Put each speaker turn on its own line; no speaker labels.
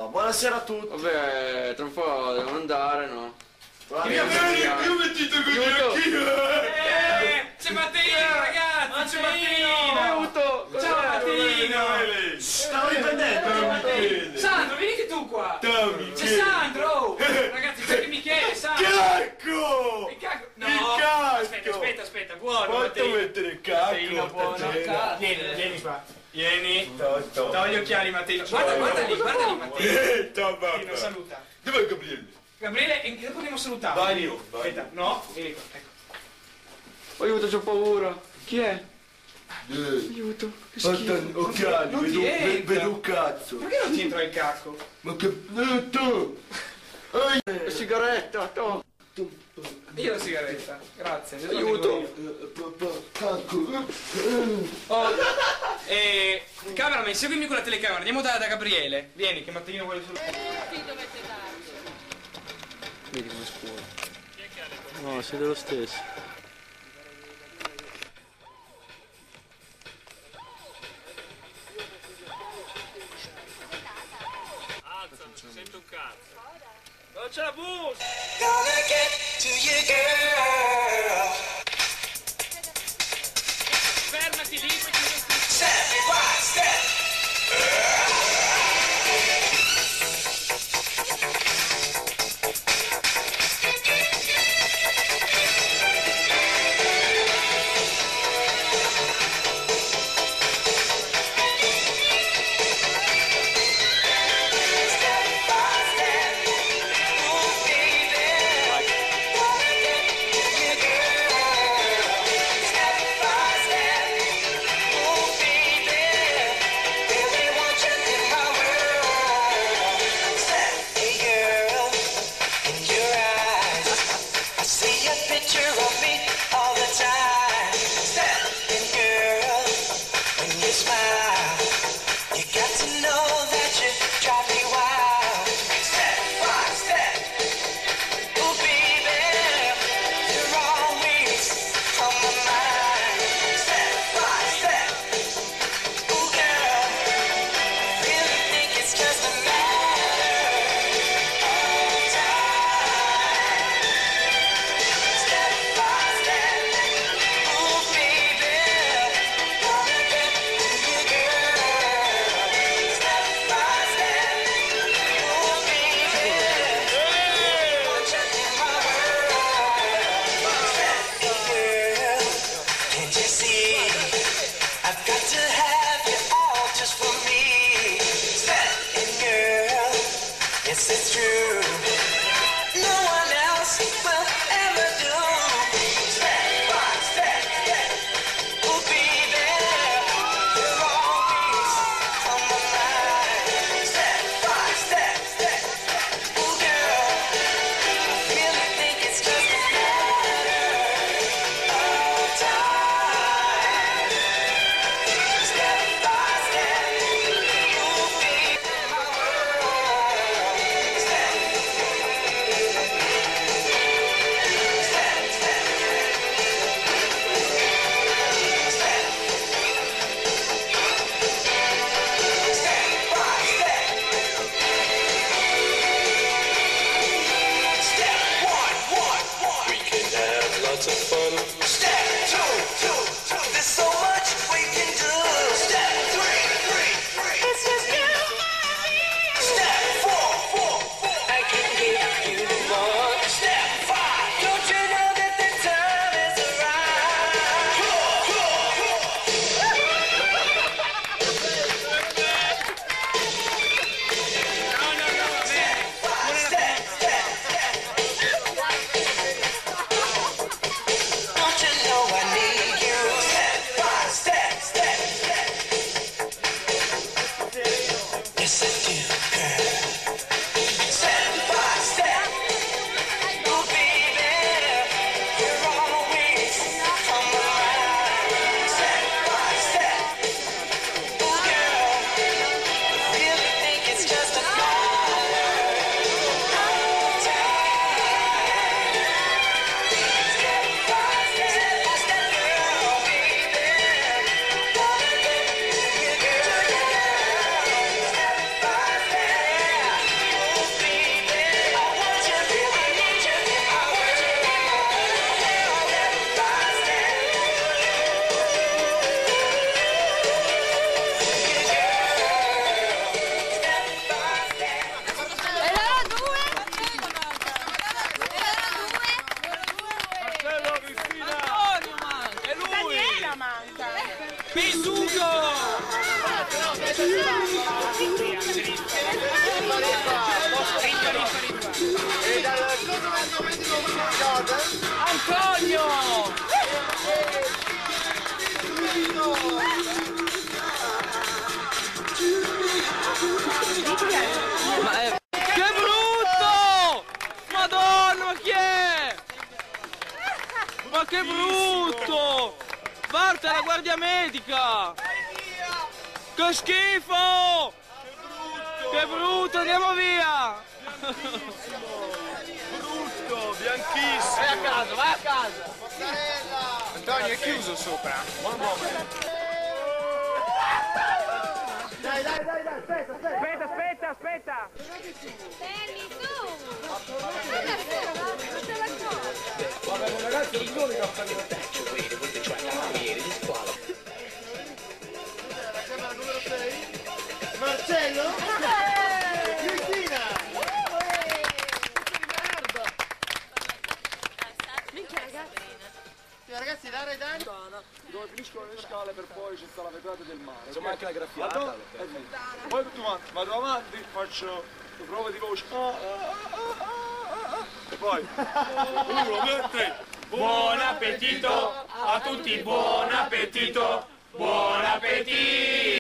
Buonasera a tutti.
Vabbè, tra un po' devo andare, no?
Io ho mettito così anch'io.
C'è Mattino, ragazzi! C'è Mattino!
Aiuto!
Ciao Mattino!
Stavo riprendendo.
Sandro, venite tu qua! C'è Sandro! Ragazzi, perché mi chiede Sandro?
Cacco!
Il cacco! No!
Il cacco!
Aspetta, buono!
Quanto
Mattino.
mettere il cacco?
Mattino, buono!
stasera?
Vieni qua! Vieni!
Toto.
Togli gli occhiali, Mattino! Guarda lì, Mattino!
Ciao
Mattino,
papà.
saluta!
Dov'è Gabriele?
Gabriele, e dopo andiamo a salutare.
Vai io.
Aspetta, no? Vieni qua, ecco.
Aiuto, c'ho paura. Chi è?
Dai.
Aiuto, che
Fatta
schifo.
occhiali,
Non ti entra.
vedo un cazzo.
Perché non ti entra il cacco?
Ma che... tu!
La sigaretta, to.
Io la sigaretta, grazie. adesso la
Aiuto.
tengo io.
Cacco.
Oh, cameraman, seguimi con la telecamera, andiamo da Gabriele. Vieni, che Mattino vuole solo...
Vedi come scuro. No, siete lo stesso.
Alza, non sento un cazzo.
Non c'è la bus!
Gonna get to you, girl.
Fermati lì, poi ti
Step by step.
Antonio! Che brutto! Madonna, ma chi è? Ma che brutto! Parte la guardia medica! Che schifo! Che brutto, andiamo via!
Brutto, bianchissimo.
Vai a casa, vai a casa!
Antonio è chiuso sopra.
Aspetta!
Danny, su! Non te la accorgi.
Marcello? Cristina!
Minchia, ragazzi.
Ragazzi, Lara e Dani?
Dove finiscono le scale per poi c'è sta la vetrata del mare.
Insomma anche la graffiata.
Vado, poi tutto vado avanti, faccio le prove di voce. E poi 1, 2, 3.
Buon appetito a tutti, buon appetito! Buon appetito!